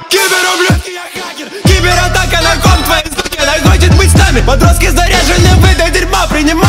Киберублюдки, я хакер. Кибератака на ком твоей суки, она хочет быть с нами. Подростки заряжены в это дерьмо принимать.